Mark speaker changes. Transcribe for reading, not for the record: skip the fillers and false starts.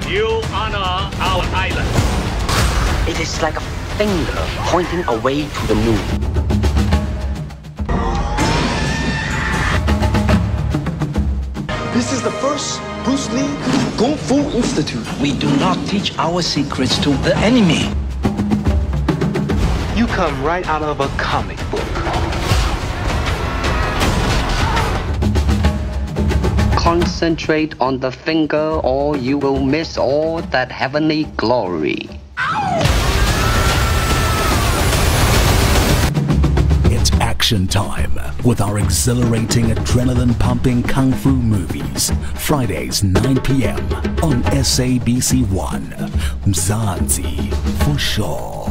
Speaker 1: You honor our island.
Speaker 2: It is like a finger pointing away to the moon.
Speaker 3: This is the first Bruce Lee Kung Fu Institute.
Speaker 4: We do not teach our secrets to the enemy.
Speaker 3: You come right out of a comic book.
Speaker 2: Concentrate on the finger or you will miss all that heavenly glory.
Speaker 5: It's action time with our exhilarating, adrenaline-pumping Kung Fu movies. Fridays, 9 p.m. on sabc 1. Mzansi, for sure.